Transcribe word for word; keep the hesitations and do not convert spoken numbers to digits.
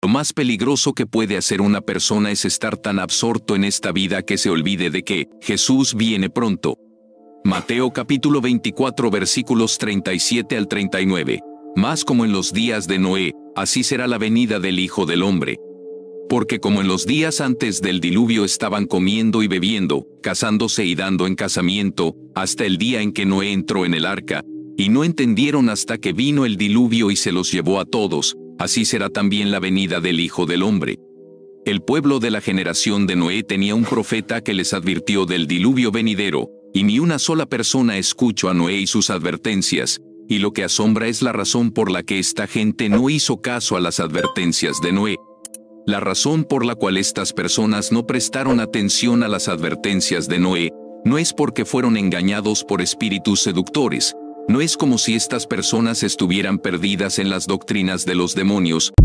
Lo más peligroso que puede hacer una persona es estar tan absorto en esta vida que se olvide de que Jesús viene pronto. Mateo capítulo veinticuatro versículos treinta y siete al treinta y nueve. Más como en los días de Noé, así será la venida del Hijo del Hombre. Porque como en los días antes del diluvio estaban comiendo y bebiendo, casándose y dando en casamiento, hasta el día en que Noé entró en el arca, y no entendieron hasta que vino el diluvio y se los llevó a todos, así será también la venida del Hijo del Hombre. El pueblo de la generación de Noé tenía un profeta que les advirtió del diluvio venidero, y ni una sola persona escuchó a Noé y sus advertencias, y lo que asombra es la razón por la que esta gente no hizo caso a las advertencias de Noé. La razón por la cual estas personas no prestaron atención a las advertencias de Noé, no es porque fueron engañados por espíritus seductores, no es como si estas personas estuvieran perdidas en las doctrinas de los demonios,